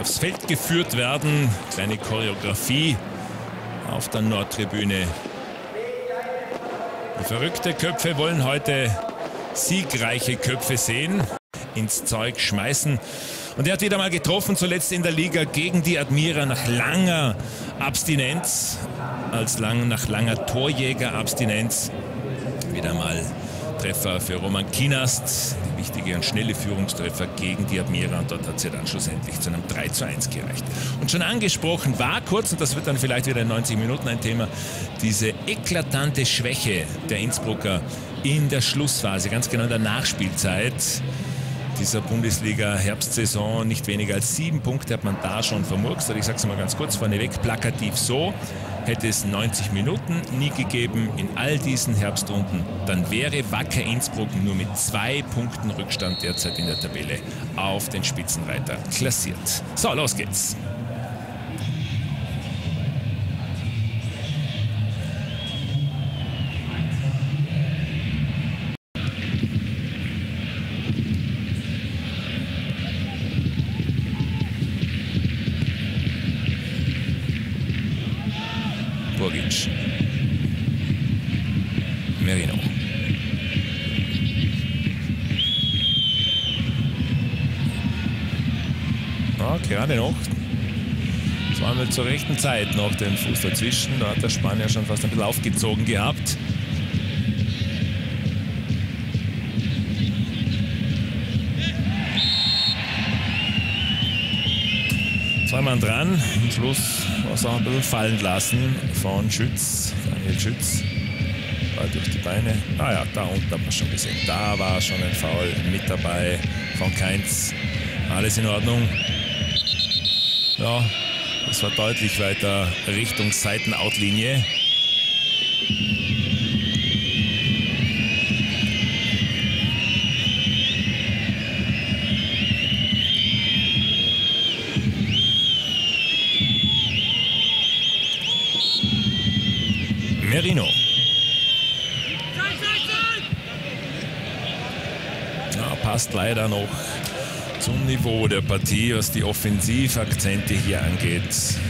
aufs Feld geführt werden. Kleine Choreografie auf der Nordtribüne. Die verrückte Köpfe wollen heute siegreiche Köpfe sehen, ins Zeug schmeißen. Und er hat wieder mal getroffen, zuletzt in der Liga gegen die Admira nach langer Abstinenz, nach langer Torjägerabstinenz. Wieder mal Treffer für Roman Kinast, die wichtige und schnelle Führungstreffer gegen die Admira, und dort hat sie dann schlussendlich zu einem 3:1 gereicht. Und schon angesprochen war kurz, und das wird dann vielleicht wieder in 90 Minuten ein Thema, diese eklatante Schwäche der Innsbrucker in der Schlussphase, ganz genau in der Nachspielzeit dieser Bundesliga-Herbstsaison. Nicht weniger als 7 Punkte hat man da schon vermurkst. Ich sage es mal ganz kurz vorneweg, plakativ so: Hätte es 90 Minuten nie gegeben in all diesen Herbstrunden, dann wäre Wacker Innsbruck nur mit 2 Punkten Rückstand derzeit in der Tabelle auf den Spitzenreiter klassiert. So, los geht's. Merino. Ja, gerade noch. Zweimal zur rechten Zeit noch den Fuß dazwischen. Da hat der Spanier schon fast ein bisschen aufgezogen gehabt. Zweimal dran. Am Schluss war es auch ein bisschen fallen lassen von Schütz, Daniel Schütz. Durch die Beine. Ah ja, da unten hat man schon gesehen. Da war schon ein Foul mit dabei von Kainz. Alles in Ordnung. Ja, das war deutlich weiter Richtung Seitenoutlinie. Merino. Passt leider noch zum Niveau der Partie, was die Offensivakzente hier angeht.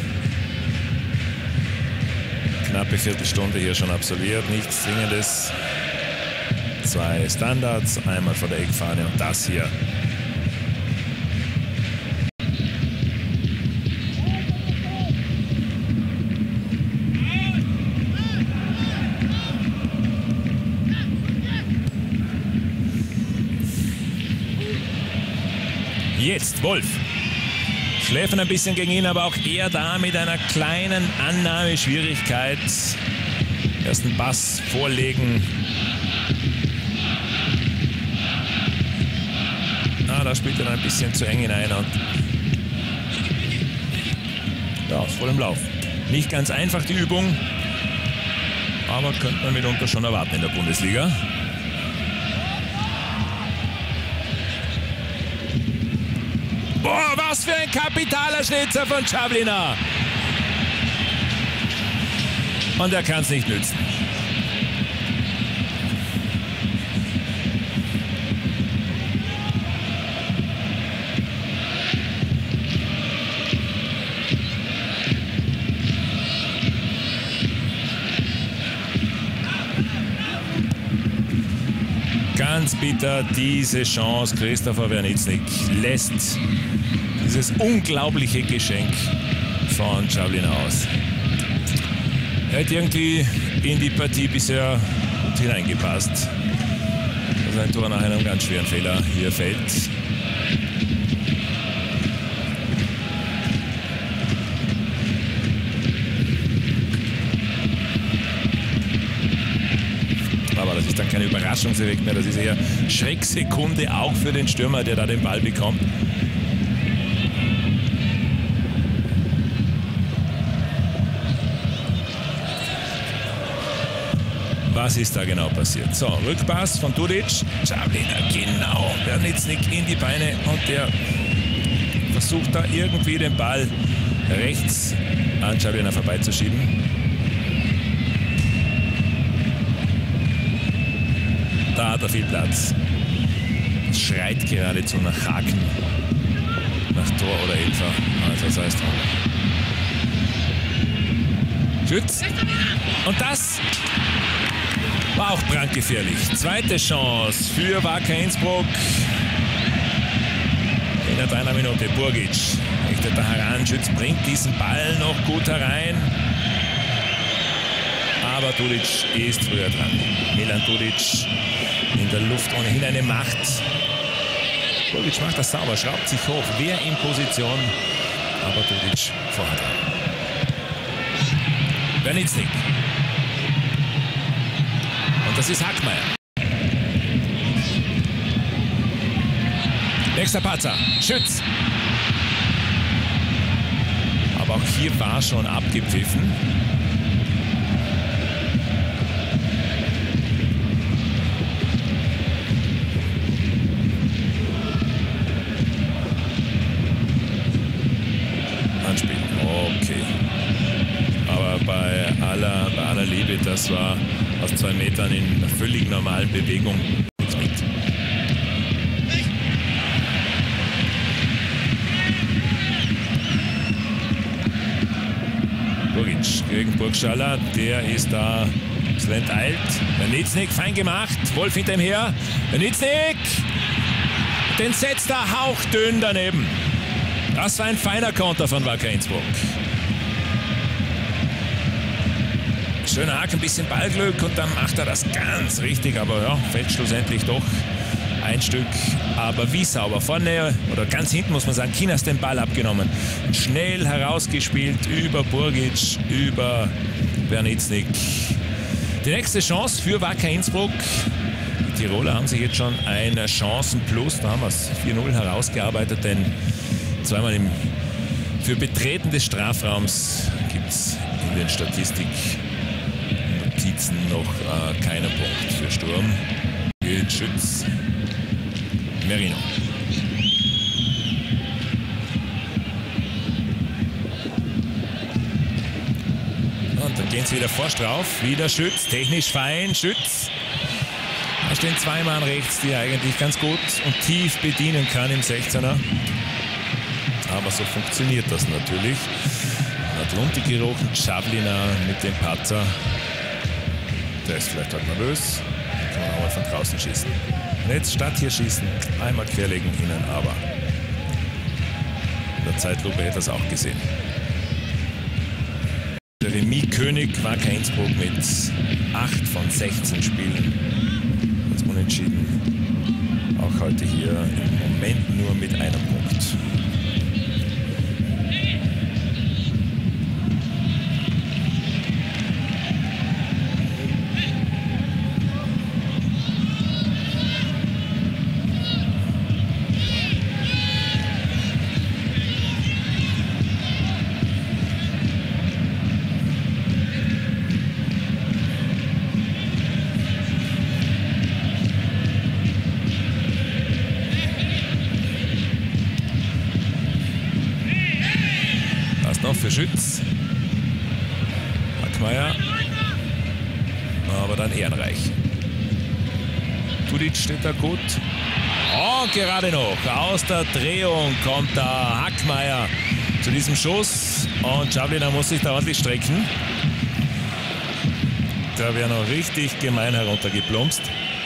Knappe Viertelstunde hier schon absolviert, nichts Zwingendes. 2 Standards, einmal vor der Eckfahne und das hier. Jetzt Wolf. Schläfen ein bisschen gegen ihn, aber auch er da mit einer kleinen Annahmeschwierigkeit. Ersten Pass vorlegen. Da spielt er ein bisschen zu eng hinein und ja, ist voll im Lauf. Nicht ganz einfach die Übung, aber könnte man mitunter schon erwarten in der Bundesliga. Boah, was für ein kapitaler Schnitzer von Czablina. Und er kann es nicht nützen. Ganz bitter diese Chance. Christopher Wernitznik lässt dieses unglaubliche Geschenk von Czablina aus. Er hat irgendwie in die Partie bisher gut hineingepasst. Dass ein Tor nach einem ganz schweren Fehler hier fällt. Aber das ist dann keine Überraschungseffekt mehr. Das ist eher Schrecksekunde auch für den Stürmer, der da den Ball bekommt. Was ist da genau passiert? So, Rückpass von Dudic. Czablina, genau. Wernitznik in die Beine und der versucht da irgendwie den Ball rechts an Czablina vorbeizuschieben. Da hat er viel Platz. Es schreit geradezu nach Haken. nach Tor oder Elfer. Also das heißt Schütz. Und das war auch brandgefährlich. Zweite Chance für Wacker Innsbruck. In einer Minute Burgic richtet da heran. Schütz bringt diesen Ball noch gut herein. Aber Dudic ist früher dran. Milan Dudic in der Luft ohnehin eine Macht. Burgic macht das sauber, schraubt sich hoch. Wer in Position? Aber Dudic vorher dran. Bernitznik. Und das ist Hackmeier. Nächster Patzer, Schütz. Aber auch hier war schon abgepfiffen. Anspiel, okay. Aber bei aller Liebe, das war aus 2 Metern in einer völlig normalen Bewegung nichts mit. Burgic gegen Burgschaller, der ist da ein bisschen enteilt. Bernitznik, fein gemacht, Wolf hinter ihm her. Bernitznik, den setzt er hauchdünn daneben. Das war ein feiner Konter von Wacker Innsbruck. Schöner Hack, ein bisschen Ballglück und dann macht er das ganz richtig, aber ja, fällt schlussendlich doch ein Stück. Aber wie sauber. Vorne oder ganz hinten muss man sagen, Kinas den Ball abgenommen. Schnell herausgespielt über Burgic, über Bernitznik. Die nächste Chance für Wacker Innsbruck. Die Tiroler haben sich jetzt schon ein Chancenplus, da haben wir es 4-0 herausgearbeitet, denn zweimal für Betreten des Strafraums gibt es in den Statistiknotizen noch keinen Punkt für Sturm. Schütz, Merino. Und dann gehen sie wieder forsch drauf. Wieder Schütz, technisch fein, Schütz. Da stehen 2 Mann rechts, die er eigentlich ganz gut und tief bedienen kann im 16er. Aber so funktioniert das natürlich. Hat Lunti gerochen, Chavlina mit dem Patzer. Der ist vielleicht halt nervös. Kann man auch mal von draußen schießen. Und jetzt statt hier schießen, einmal querlegen innen, aber in der Zeitlupe hätte er es auch gesehen. Der Remis König Wacker Innsbruck mit 8 von 16 Spielen. Jetzt unentschieden. Auch heute hier im Moment nur mit einem Punkt. Noch für Schütz. Hackmeier. Aber dann Ehrenreich. Dudic steht da gut. Oh, gerade noch. Aus der Drehung kommt da Hackmeier zu diesem Schuss. Und Chavlina muss sich da ordentlich strecken. Da wäre noch richtig gemein heruntergeplumpst.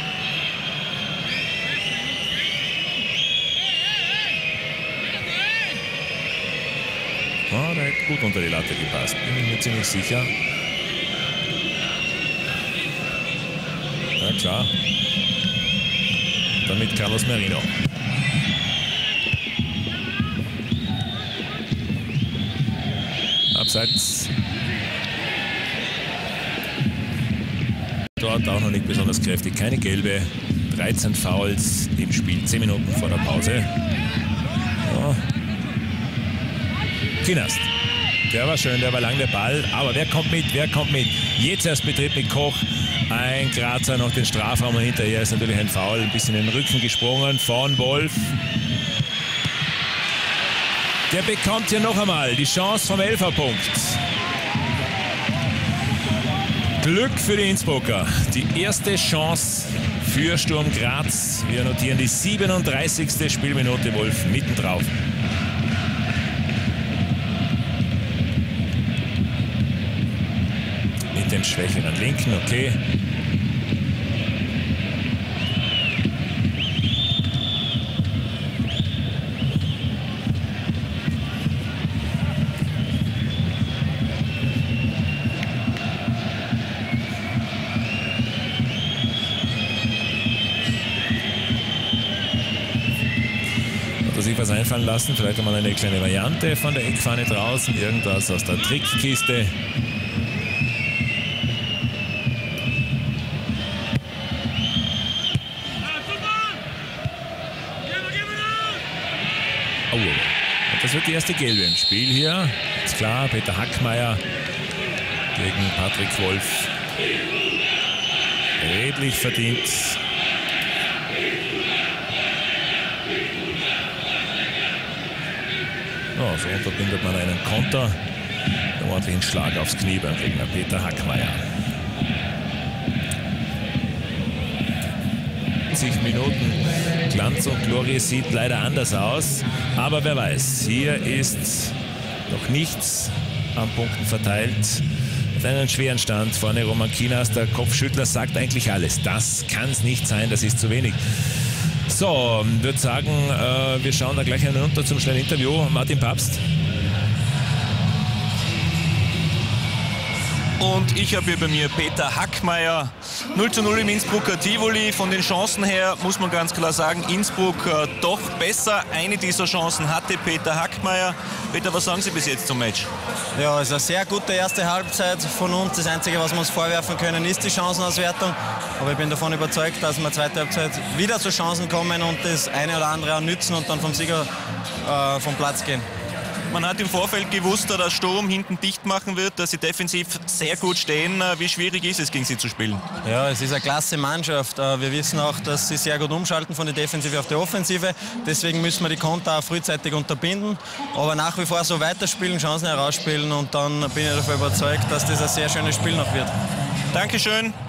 Oh, der hat gut unter die Latte gepasst, bin ich mir ziemlich sicher. Ja klar. Damit Carlos Merino. Abseits. Dort auch noch nicht besonders kräftig, keine gelbe. 13 Fouls im Spiel, 10 Minuten vor der Pause. Ja. Kinast. Der war schön, der war lang der Ball. Aber wer kommt mit? Wer kommt mit? Jetzt erst betritt mit Koch. Ein Grazer noch den Strafraum und hinterher ist natürlich ein Foul. Ein bisschen in den Rücken gesprungen von Wolf. Der bekommt hier noch einmal die Chance vom Elferpunkt. Glück für die Innsbrucker. Die erste Chance für Sturm Graz. Wir notieren die 37. Spielminute. Wolf mitten drauf. schwächeren Linken, okay. Sich was einfallen lassen, vielleicht einmal eine kleine Variante von der Eckfahne draußen, irgendwas aus der Trickkiste. Oh, und das wird die erste Gelbe im Spiel hier. Ist klar, Peter Hackmeier gegen Patrick Wolf. Redlich verdient. Oh, so unterbindet man einen Konter. Einen ordentlichen Schlag aufs Knie beim Gegner Peter Hackmeier. 90 Minuten Glanz und Glorie sieht leider anders aus. Aber wer weiß, hier ist noch nichts an Punkten verteilt. Mit einem schweren Stand vorne Roman Kinas. Der Kopfschüttler sagt eigentlich alles. Das kann es nicht sein, das ist zu wenig. So, würde sagen, wir schauen da gleich hinunter zum schnellen Interview. Martin Pabst. Und ich habe hier bei mir Peter Hackmeier. 0:0 im Innsbrucker Tivoli. Von den Chancen her muss man ganz klar sagen, Innsbruck doch besser. Eine dieser Chancen hatte Peter Hackmeier. Peter, was sagen Sie bis jetzt zum Match? Ja, es ist eine sehr gute erste Halbzeit von uns. Das Einzige, was wir uns vorwerfen können, ist die Chancenauswertung. Aber ich bin davon überzeugt, dass wir zweite Halbzeit wieder zu Chancen kommen und das eine oder andere auch nützen und dann vom Sieger vom Platz gehen. Man hat im Vorfeld gewusst, dass Sturm hinten dicht machen wird, dass sie defensiv sehr gut stehen. Wie schwierig ist es, gegen sie zu spielen? Ja, es ist eine klasse Mannschaft. Wir wissen auch, dass sie sehr gut umschalten von der Defensive auf die Offensive. Deswegen müssen wir die Konter auch frühzeitig unterbinden. Aber nach wie vor so weiterspielen, Chancen herausspielen und dann bin ich davon überzeugt, dass das ein sehr schönes Spiel noch wird. Dankeschön.